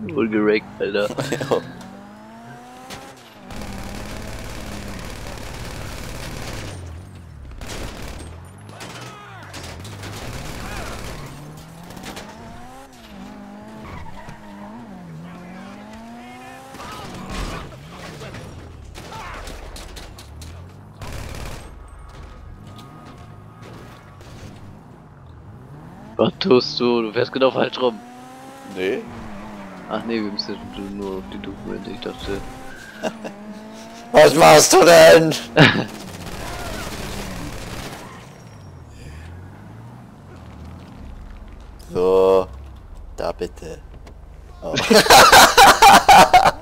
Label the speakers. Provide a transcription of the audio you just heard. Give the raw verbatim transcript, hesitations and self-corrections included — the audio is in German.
Speaker 1: Wohl gerackt, Alter.
Speaker 2: Ja.
Speaker 1: Was tust du? Du fährst genau falsch rum.
Speaker 2: Nee.
Speaker 1: Ach nee, wir müssen nur auf die Dokumente. Ich dachte.
Speaker 2: Was machst du denn? So, da bitte. Oh.